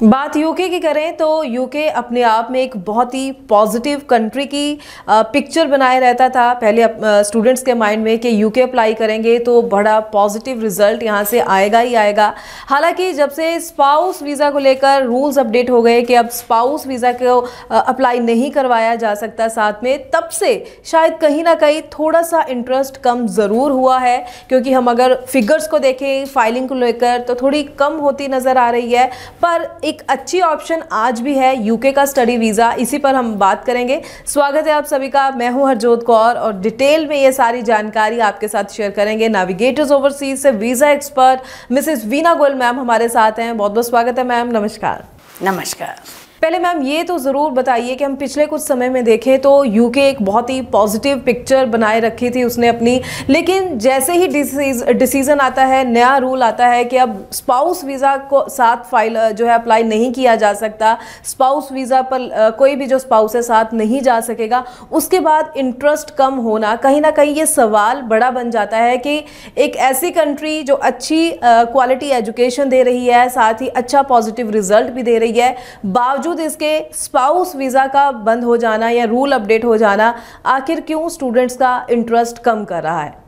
बात यूके की करें तो यूके अपने आप में एक बहुत ही पॉजिटिव कंट्री की पिक्चर बनाए रहता था पहले स्टूडेंट्स के माइंड में कि यूके अप्लाई करेंगे तो बड़ा पॉजिटिव रिजल्ट यहाँ से आएगा ही आएगा। हालांकि जब से स्पाउस वीज़ा को लेकर रूल्स अपडेट हो गए कि अब स्पाउस वीज़ा को अप्लाई नहीं करवाया जा सकता साथ में, तब से शायद कहीं ना कहीं थोड़ा सा इंटरेस्ट कम ज़रूर हुआ है, क्योंकि हम अगर फिगर्स को देखें फाइलिंग को लेकर तो थोड़ी कम होती नज़र आ रही है। पर एक अच्छी ऑप्शन आज भी है यूके का स्टडी वीज़ा, इसी पर हम बात करेंगे। स्वागत है आप सभी का, मैं हूं हरजोत कौर और डिटेल में ये सारी जानकारी आपके साथ शेयर करेंगे। नेविगेटर्स ओवरसीज से visa expert Mrs Veena Goyal ma'am हमारे साथ हैं। बहुत बहुत स्वागत है मैम, नमस्कार। नमस्कार। पहले मैम ये तो ज़रूर बताइए कि हम पिछले कुछ समय में देखें तो यूके एक बहुत ही पॉजिटिव पिक्चर बनाए रखी थी उसने अपनी, लेकिन जैसे ही डिसीज़न आता है, नया रूल आता है कि अब स्पाउस वीज़ा को साथ फाइल जो है अप्लाई नहीं किया जा सकता, स्पाउस वीज़ा पर कोई भी जो स्पाउस है साथ नहीं जा सकेगा, उसके बाद इंटरेस्ट कम होना, कहीं ना कहीं ये सवाल बड़ा बन जाता है कि एक ऐसी कंट्री जो अच्छी क्वालिटी एजुकेशन दे रही है, साथ ही अच्छा पॉजिटिव रिजल्ट भी दे रही है, बावजूद इसके स्पाउस वीज़ा का बंद हो जाना या रूल अपडेट हो जाना आखिर क्यों स्टूडेंट्स का इंटरेस्ट कम कर रहा है?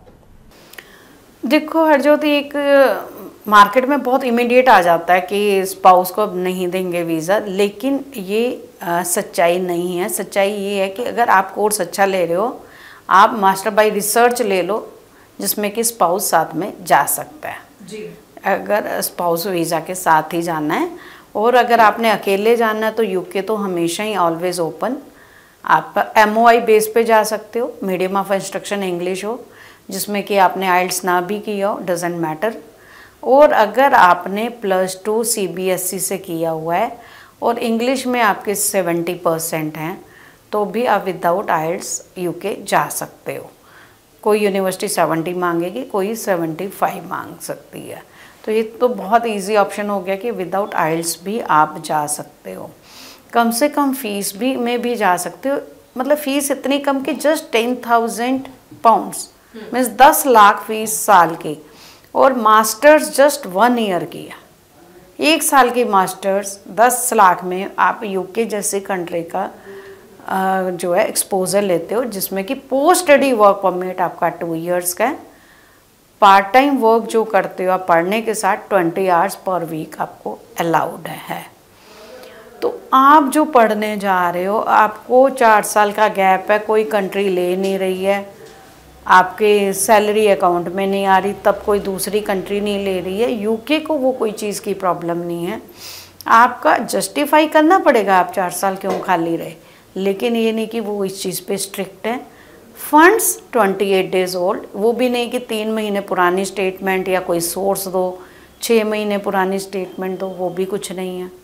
देखो हरजोत, एक मार्केट में बहुत इमीडिएट आ जाता है कि स्पाउस को अब नहीं देंगे वीज़ा, लेकिन ये सच्चाई नहीं है। सच्चाई ये है कि अगर आप कोर्स अच्छा ले रहे हो, आप मास्टर बाय रिसर्च ले लो जिसमें कि स्पाउस साथ में जा सकता है जी। अगर स्पाउस वीज़ा के साथ ही जाना है, और अगर आपने अकेले जाना है तो यूके तो हमेशा ही ऑलवेज ओपन। आप MOI बेस पे जा सकते हो, मीडियम ऑफ इंस्ट्रक्शन इंग्लिश हो, जिसमें कि आपने आइल्स ना भी किया हो, डजेंट मैटर। और अगर आपने +2 CBSE से किया हुआ है और इंग्लिश में आपके 70% हैं तो भी आप विदाउट आइल्स यूके जा सकते हो। कोई यूनिवर्सिटी 70 मांगेगी, कोई 75 मांग सकती है। तो ये तो बहुत इजी ऑप्शन हो गया कि विदाउट आइल्स भी आप जा सकते हो। कम से कम फीस भी में भी जा सकते हो, मतलब फ़ीस इतनी कम कि just 10,000 pounds means 10 lakh fees साल की, और मास्टर्स जस्ट 1 ईयर की है। 1 साल की मास्टर्स 10 लाख में आप यूके जैसी कंट्री का जो है एक्सपोजर लेते हो, जिसमें कि पोस्ट स्टडी वर्क परमिट आपका 2 ईयर्स का है। पार्ट टाइम वर्क जो करते हो आप पढ़ने के साथ 20 आवर्स पर वीक आपको अलाउड है। तो आप जो पढ़ने जा रहे हो, आपको 4 साल का गैप है, कोई कंट्री ले नहीं रही है, आपके सैलरी अकाउंट में नहीं आ रही, तब कोई दूसरी कंट्री नहीं ले रही है, यूके को वो कोई चीज़ की प्रॉब्लम नहीं है। आपका जस्टिफाई करना पड़ेगा आप 4 साल क्यों खाली रहे, लेकिन ये नहीं कि वो इस चीज़ पे स्ट्रिक्ट है। फंड्स 28 डेज़ ओल्ड, वो भी नहीं कि 3 महीने पुरानी स्टेटमेंट या कोई सोर्स दो, 6 महीने पुरानी स्टेटमेंट दो, वो भी कुछ नहीं है।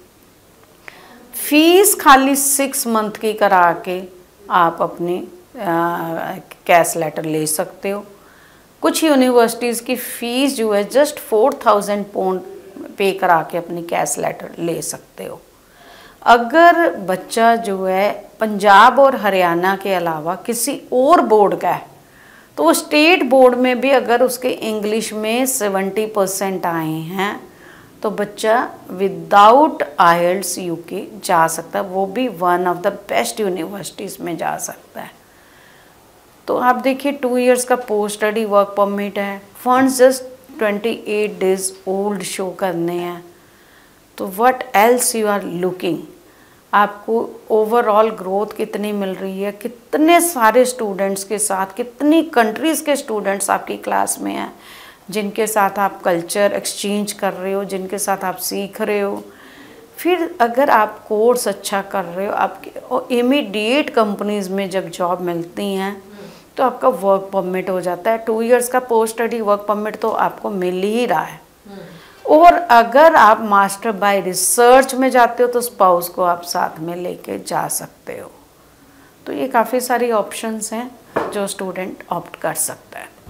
फीस खाली 6 मंथ की करा के आप अपनी कैश लेटर ले सकते हो। कुछ यूनिवर्सिटीज़ की फ़ीस जो है जस्ट 4,000 पाउंड पे करा के अपनी कैश लेटर ले सकते हो। अगर बच्चा जो है पंजाब और हरियाणा के अलावा किसी और बोर्ड का है, तो स्टेट बोर्ड में भी अगर उसके इंग्लिश में 70% आए हैं तो बच्चा विदाउट आइल्स यूके जा सकता है, वो भी one of the best universities में जा सकता है। तो आप देखिए 2 ईयर्स का पोस्ट स्टडी वर्क परमिट है, funds just 28 days old show करने हैं। तो what else you are looking. आपको ओवरऑल ग्रोथ कितनी मिल रही है, कितने सारे स्टूडेंट्स के साथ, कितनी कंट्रीज़ के स्टूडेंट्स आपकी क्लास में हैं जिनके साथ आप कल्चर एक्सचेंज कर रहे हो, जिनके साथ आप सीख रहे हो। फिर अगर आप कोर्स अच्छा कर रहे हो, आपके इमीडिएट कंपनीज़ में जब जॉब मिलती हैं तो आपका वर्क परमिट हो जाता है। 2 ईयर्स का पोस्ट स्टडी वर्क परमिट तो आपको मिल ही रहा है। और अगर आप मास्टर बाय रिसर्च में जाते हो तो स्पाउस को आप साथ में लेके जा सकते हो। तो ये काफ़ी सारी ऑप्शंस हैं जो स्टूडेंट ऑप्ट कर सकता है।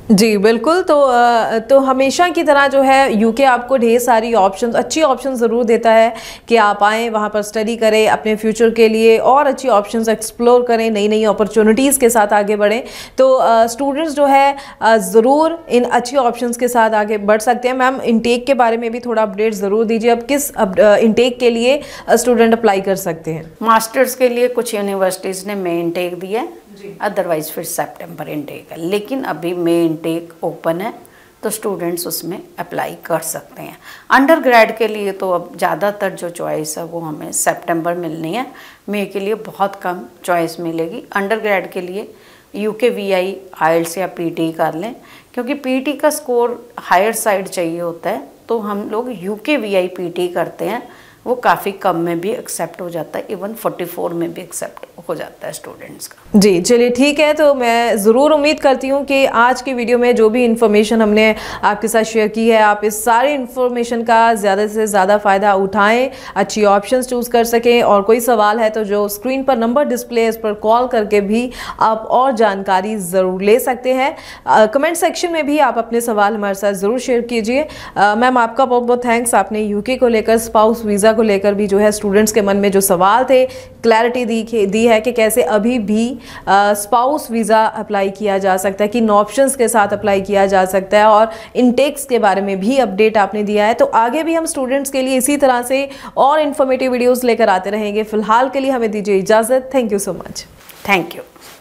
जी बिल्कुल। तो हमेशा की तरह जो है यूके आपको ढेर सारी ऑप्शंस, अच्छी ऑप्शन ज़रूर देता है कि आप आएँ वहाँ पर स्टडी करें, अपने फ्यूचर के लिए और अच्छी ऑप्शंस एक्सप्लोर करें, नई नई अपॉर्चुनिटीज़ के साथ आगे बढ़ें। तो स्टूडेंट्स जो है ज़रूर इन अच्छी ऑप्शंस के साथ आगे बढ़ सकते हैं। मैम इनटेक के बारे में भी थोड़ा अपडेट ज़रूर दीजिए, अब किस इनटेक के लिए स्टूडेंट अप्लाई कर सकते हैं? मास्टर्स के लिए कुछ यूनिवर्सिटीज़ ने मे इनटेक दिया है, अदरवाइज फिर सितंबर इनटेक है, लेकिन अभी मे इनटेक ओपन है तो स्टूडेंट्स उसमें अप्लाई कर सकते हैं। अंडर ग्रेड के लिए तो अब ज़्यादातर जो चॉइस है वो हमें सितंबर मिलनी है, मे के लिए बहुत कम चॉइस मिलेगी। अंडर ग्रेड के लिए यूके वीआई आइल्स या पीटी कर लें, क्योंकि पीटी का स्कोर हायर साइड चाहिए होता है, तो हम लोग यूके वीआई पीटी करते हैं, वो काफ़ी कम में भी एक्सेप्ट हो जाता है, इवन 44 में भी एक्सेप्ट हो जाता है स्टूडेंट्स का। जी चलिए ठीक है। तो मैं ज़रूर उम्मीद करती हूँ कि आज की वीडियो में जो भी इन्फॉर्मेशन हमने आपके साथ शेयर की है, आप इस सारी इन्फॉर्मेशन का ज़्यादा से ज़्यादा फ़ायदा उठाएं, अच्छी ऑप्शंस चूज़ कर सकें। और कोई सवाल है तो जो स्क्रीन पर नंबर डिस्प्ले है इस पर कॉल करके भी आप और जानकारी ज़रूर ले सकते हैं। कमेंट सेक्शन में भी आप अपने सवाल हमारे साथ ज़रूर शेयर कीजिए। मैम आपका बहुत बहुत थैंक्स, आपने यूके को लेकर, स्पाउस वीज़ा को लेकर भी जो है स्टूडेंट्स के मन में जो सवाल थे क्लैरिटी दी है कि कैसे अभी भी स्पाउस वीज़ा अप्लाई किया जा सकता है, किन ऑप्शंस के साथ अप्लाई किया जा सकता है, और इनटेक्स के बारे में भी अपडेट आपने दिया है। तो आगे भी हम स्टूडेंट्स के लिए इसी तरह से और इन्फॉर्मेटिव वीडियोस लेकर आते रहेंगे। फिलहाल के लिए हमें दीजिए इजाज़त। Thank you so much. Thank you.